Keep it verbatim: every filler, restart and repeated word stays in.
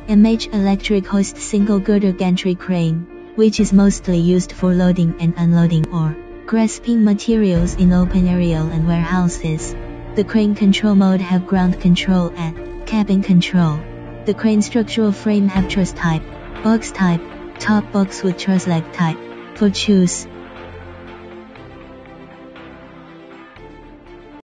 M H electric hoist single girder gantry crane, which is mostly used for loading and unloading or grasping materials in open area and warehouses. The crane control mode have ground control and cabin control. The crane structural frame have truss type, box type, top box with truss leg type. For choose